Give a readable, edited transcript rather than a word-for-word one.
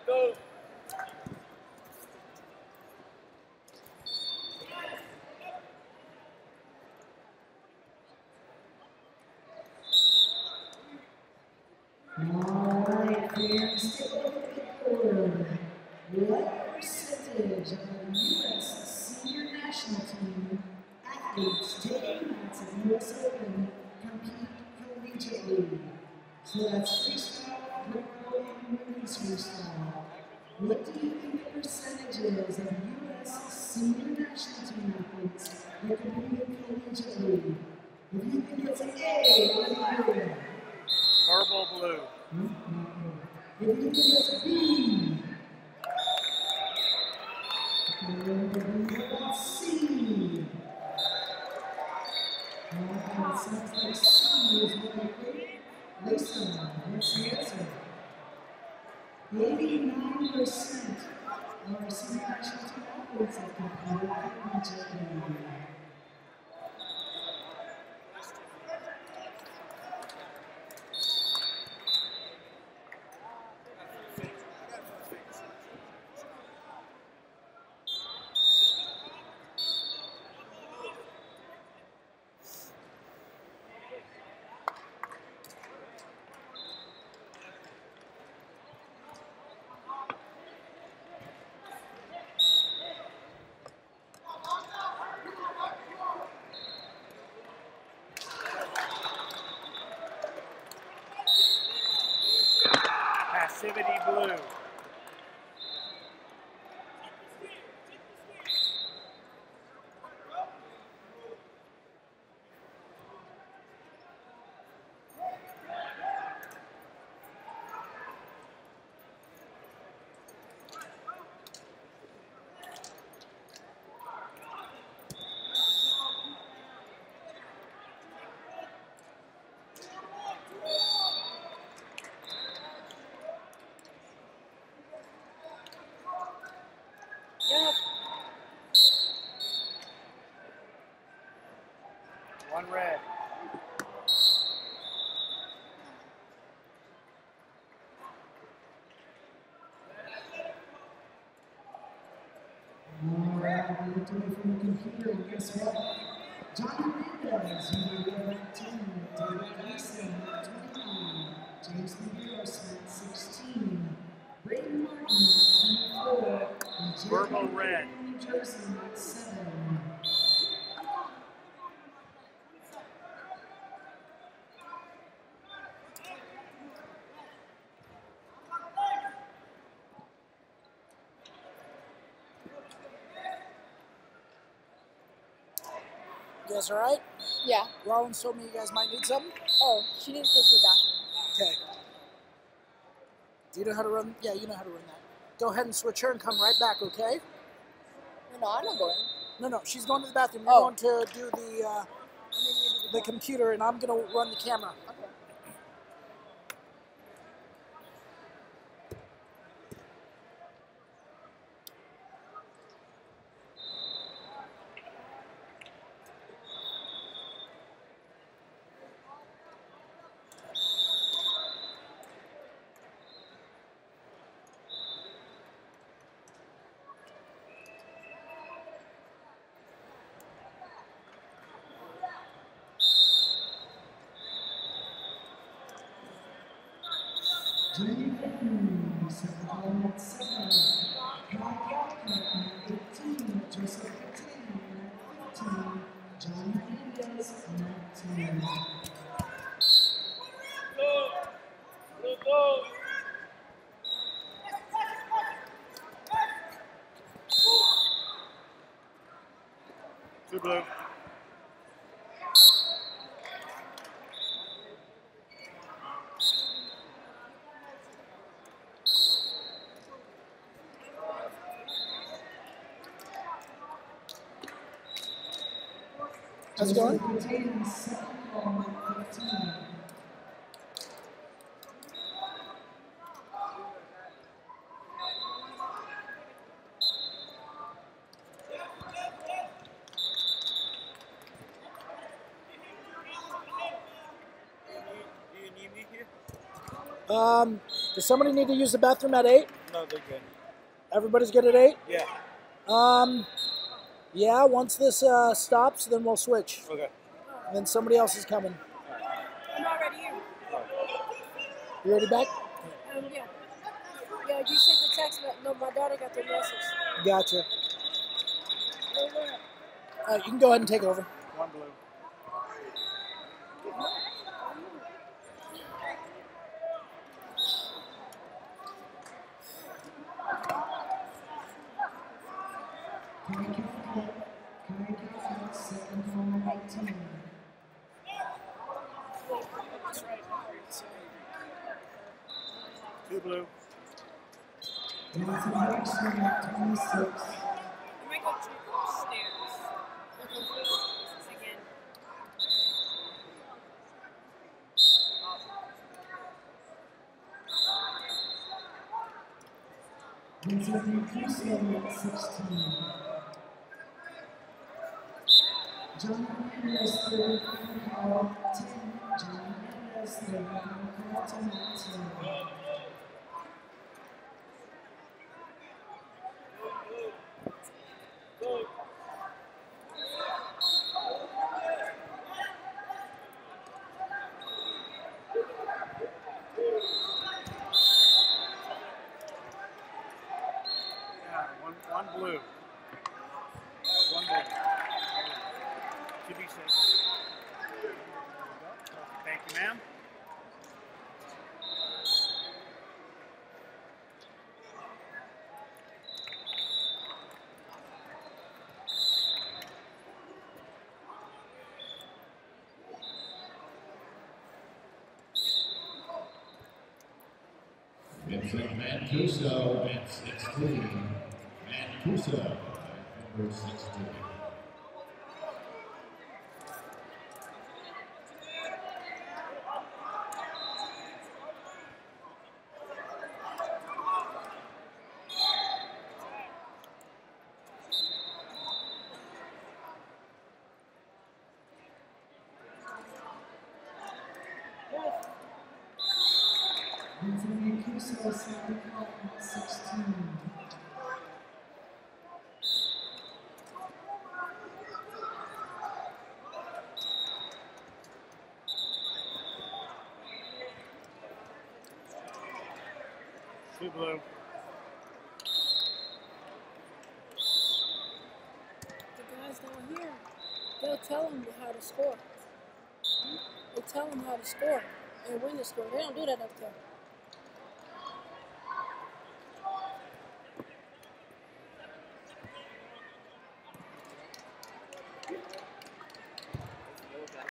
Alright, fans, take a look at the board. What percentage of the U.S. senior national team athletes taking part in the U.S. Open compete collegiately? So that's freestyle, pro, and women's freestyle. What do you think the percentages of U.S. senior national team athletes that compete collegiately? If you think it's an A, what do you think? Purple blue. If you think it's a B, what about C? It sounds like C is what I think. Lisa, what's the answer? 89% of our senior national team athletes have competed collegiately. Passivity blue. One red. Alright, we looked away from the computer, and guess what? Johnny Mendez, who will go at 10, David Gleason at 29, James Harrison at 16, Braden Martin at 24, and Purple red. New Jersey at 7. You guys alright? Yeah. Rollins told me you guys might need something. Oh, she needs to go to the bathroom. Okay. Do you know how to run? Yeah, you know how to run that. Go ahead and switch her and come right back, okay? No, I'm not going. No, she's going to the bathroom. You're going to do the computer, and I'm going to run the camera. Okay. Jenny Gittens at the bottom at 7, Kai Galka at 18, Joseph Catania at 15, John Hernandez at 19. Two blue. How's it going? Catania's second ball at 15. Does somebody need to use the bathroom at 8? No, they're good. Everybody's good at 8? Yeah. Yeah, once this stops, then we'll switch. Okay. And then somebody else is coming. I'm already here. You ready back? Yeah. Yeah, you sent the text. No, my daughter got the message. Gotcha. All right, you can go ahead and take over. One blue. Carrie Catholic, second home team. Two blue. Johnson Harrison at 26. I might go upstairs. Again. Vincent Mancuso at 16. John Hernandez, third phone call, 10. John Hernandez, third phone call to 19. Yeah, one blue. One blue. 2d6. Thank you, ma'am. Vincent Mancuso at 16. Mancuso at number 16. Vincent Mancuso, second call at 16. Two blue. The guys down here, they'll tell them how to score. They tell them how to score and when to score. They don't do that up there.